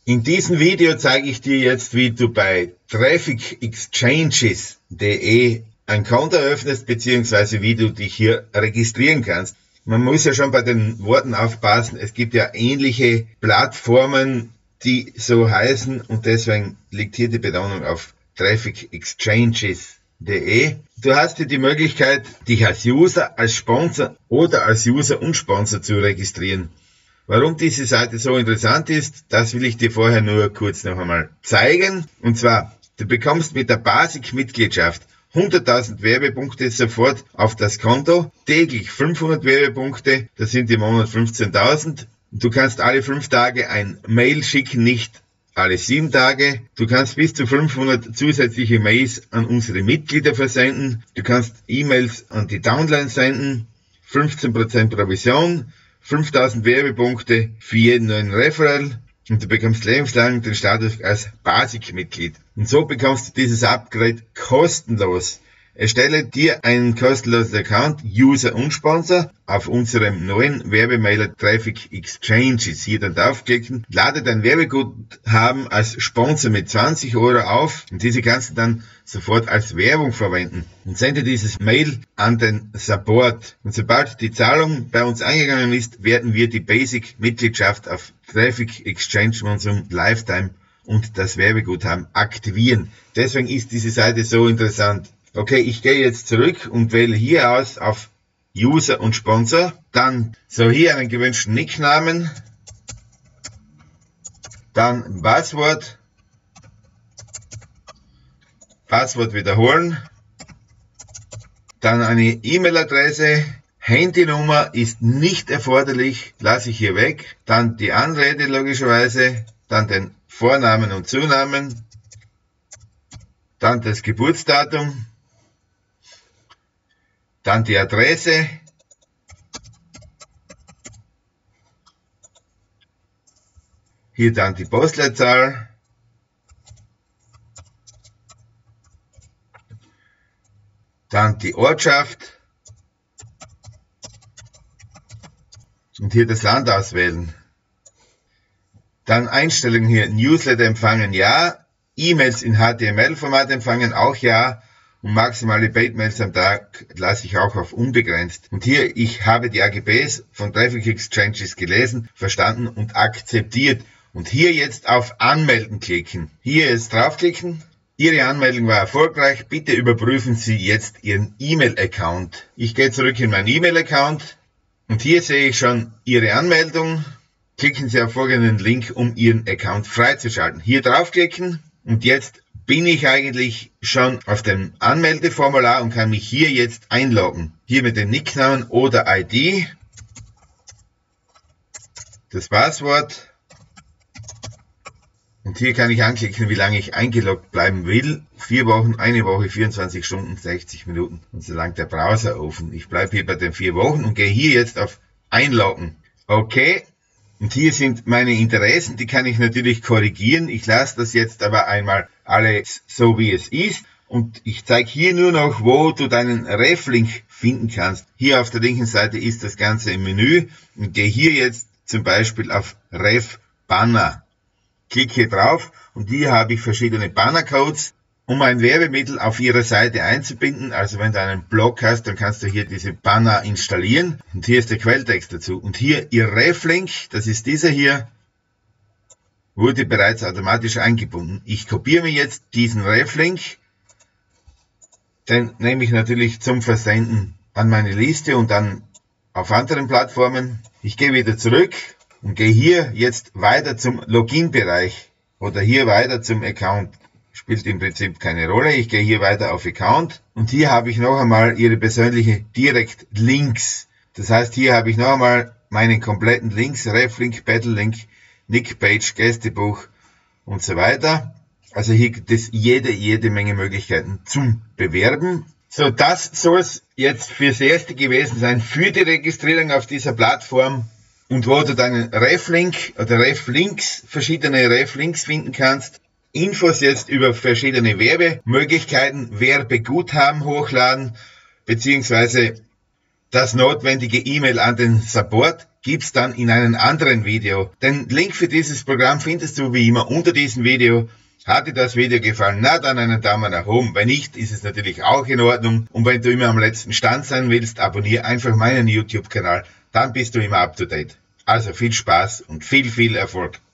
In diesem Video zeige ich dir jetzt, wie du bei trafficexchanges.de ein Konto eröffnest, beziehungsweise wie du dich hier registrieren kannst. Man muss ja schon bei den Worten aufpassen, es gibt ja ähnliche Plattformen, die so heißen, und deswegen liegt hier die Betonung auf trafficexchanges.de. Du hast hier die Möglichkeit, dich als User, als Sponsor oder als User und Sponsor zu registrieren. Warum diese Seite so interessant ist, das will ich dir vorher nur kurz noch einmal zeigen. Und zwar, du bekommst mit der Basic-Mitgliedschaft 100.000 Werbepunkte sofort auf das Konto, täglich 500 Werbepunkte, das sind im Monat 15.000. Du kannst alle 5 Tage ein Mail schicken, nicht alle 7 Tage. Du kannst bis zu 500 zusätzliche Mails an unsere Mitglieder versenden. Du kannst E-Mails an die Downline senden, 15% Provision, 5.000 Werbepunkte für jeden neuen Referral und du bekommst lebenslang den Status als Basic-Mitglied. Und so bekommst du dieses Upgrade kostenlos. Erstelle dir einen kostenlosen Account, User und Sponsor, auf unserem neuen Werbemailer Traffic Exchanges. Hier dann draufklicken, lade dein Werbeguthaben als Sponsor mit 20 € auf und diese kannst du dann sofort als Werbung verwenden und sende dieses Mail an den Support. Und sobald die Zahlung bei uns eingegangen ist, werden wir die Basic-Mitgliedschaft auf Traffic Exchange von unserem Lifetime und das Werbeguthaben aktivieren. Deswegen ist diese Seite so interessant. Okay, ich gehe jetzt zurück und wähle hier aus auf User und Sponsor. Dann so hier einen gewünschten Nicknamen. Dann Passwort. Passwort wiederholen. Dann eine E-Mail-Adresse. Handynummer ist nicht erforderlich, lasse ich hier weg. Dann die Anrede logischerweise. Dann den Vornamen und Zunamen. Dann das Geburtsdatum. Dann die Adresse, hier dann die Postleitzahl, dann die Ortschaft und hier das Land auswählen. Dann Einstellungen hier, Newsletter empfangen ja, E-Mails in HTML-Format empfangen auch ja. Und maximale Paid-Mails am Tag lasse ich auch auf unbegrenzt. Und hier, ich habe die AGBs von Traffic Exchanges gelesen, verstanden und akzeptiert. Und hier jetzt auf Anmelden klicken. Hier jetzt draufklicken. Ihre Anmeldung war erfolgreich. Bitte überprüfen Sie jetzt Ihren E-Mail-Account. Ich gehe zurück in meinen E-Mail-Account. Und hier sehe ich schon Ihre Anmeldung. Klicken Sie auf folgenden Link, um Ihren Account freizuschalten. Hier draufklicken. Und jetzt bin ich eigentlich schon auf dem Anmeldeformular und kann mich hier jetzt einloggen. Hier mit dem Nicknamen oder ID, das Passwort und hier kann ich anklicken, wie lange ich eingeloggt bleiben will. 4 Wochen, 1 Woche, 24 Stunden, 60 Minuten und solange der Browser offen. Ich bleibe hier bei den 4 Wochen und gehe hier jetzt auf Einloggen. Okay. Und hier sind meine Interessen, die kann ich natürlich korrigieren. Ich lasse das jetzt aber einmal alles so wie es ist. Und ich zeige hier nur noch, wo du deinen Ref-Link finden kannst. Hier auf der linken Seite ist das Ganze im Menü. Und gehe hier jetzt zum Beispiel auf Ref-Banner. Klicke drauf und hier habe ich verschiedene Banner-Codes, um ein Werbemittel auf ihrer Seite einzubinden. Also wenn du einen Blog hast, dann kannst du hier diese Banner installieren. Und hier ist der Quelltext dazu. Und hier ihr Ref-Link, das ist dieser hier, wurde bereits automatisch eingebunden. Ich kopiere mir jetzt diesen Ref-Link. Den nehme ich natürlich zum Versenden an meine Liste und dann auf anderen Plattformen. Ich gehe wieder zurück und gehe hier jetzt weiter zum Login-Bereich oder hier weiter zum Account. Spielt im Prinzip keine Rolle. Ich gehe hier weiter auf Account und hier habe ich noch einmal Ihre persönliche Direkt-Links. Das heißt, hier habe ich noch einmal meinen kompletten Links, Ref-Link, Battle-Link, Nick-Page, Gästebuch und so weiter. Also hier gibt es jede Menge Möglichkeiten zum Bewerben. So, das soll es jetzt fürs Erste gewesen sein für die Registrierung auf dieser Plattform und wo du deinen Ref-Link oder Ref-Links, verschiedene Ref-Links finden kannst. Infos jetzt über verschiedene Werbemöglichkeiten, Werbeguthaben hochladen, beziehungsweise das notwendige E-Mail an den Support gibt's dann in einem anderen Video. Den Link für dieses Programm findest du wie immer unter diesem Video. Hat dir das Video gefallen? Na, dann einen Daumen nach oben. Wenn nicht, ist es natürlich auch in Ordnung. Und wenn du immer am letzten Stand sein willst, abonniere einfach meinen YouTube-Kanal. Dann bist du immer up to date. Also viel Spaß und viel Erfolg.